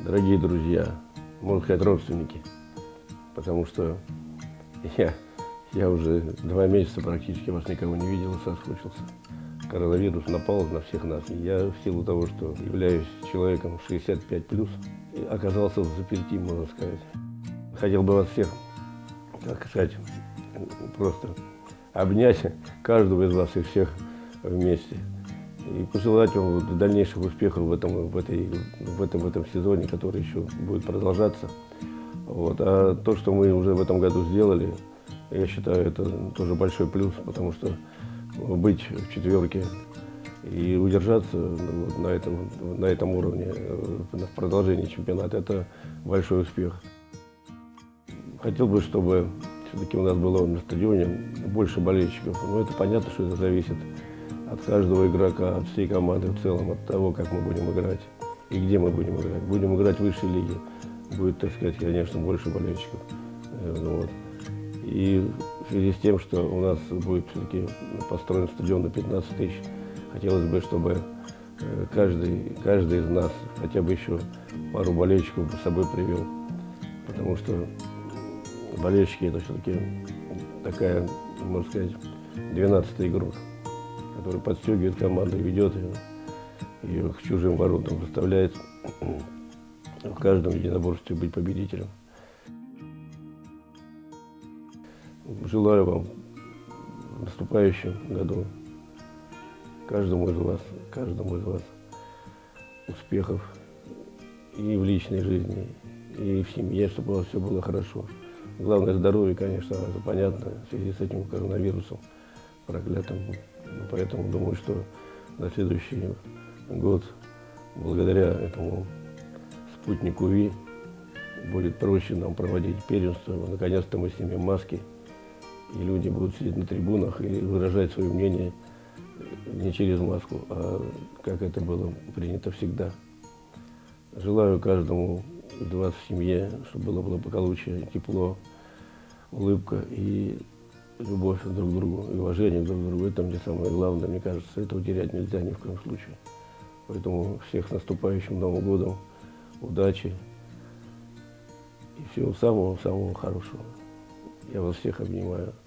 Дорогие друзья, можно сказать, родственники, потому что я уже 2 месяца практически вас никого не видел и соскучился. Коронавирус напал на всех нас. И я в силу того, что являюсь человеком 65+, оказался в заперти, можно сказать. Хотел бы вас всех, так сказать, просто обнять, каждого из вас и всех вместе. И пожелать вам дальнейших успехов в этом сезоне, который еще будет продолжаться. Вот. А то, что мы уже в этом году сделали, я считаю, это тоже большой плюс, потому что быть в четверке и удержаться вот на этом уровне в продолжении чемпионата – это большой успех. Хотел бы, чтобы все-таки у нас было на стадионе больше болельщиков. Но это понятно, что это зависит от каждого игрока, от всей команды в целом, от того, как мы будем играть и где мы будем играть. Будем играть в высшей лиге, будет, так сказать, конечно, больше болельщиков. Вот. И в связи с тем, что у нас будет все-таки построен стадион на 15 тысяч, хотелось бы, чтобы каждый из нас хотя бы еще пару болельщиков с собой привел. Потому что болельщики – это все-таки такая, можно сказать, 12-й игрок, который подстегивает команду, ведет ее к чужим воротам, заставляет в каждом единоборстве быть победителем. Желаю вам в наступающем году каждому из вас успехов и в личной жизни, и в семье, чтобы у вас все было хорошо. Главное здоровье, конечно, это понятно, в связи с этим коронавирусом проклятым. Поэтому думаю, что на следующий год, благодаря этому спутнику ВИ, будет проще нам проводить первенство. Наконец-то мы снимем маски, и люди будут сидеть на трибунах и выражать свое мнение не через маску, а как это было принято всегда. Желаю каждому из вас в семье, чтобы было благополучие, тепло, улыбка и любовь друг к другу, и уважение друг к другу. Это мне самое главное, мне кажется, этого терять нельзя ни в коем случае. Поэтому всех с наступающим Новым годом, удачи и всего самого-самого хорошего. Я вас всех обнимаю.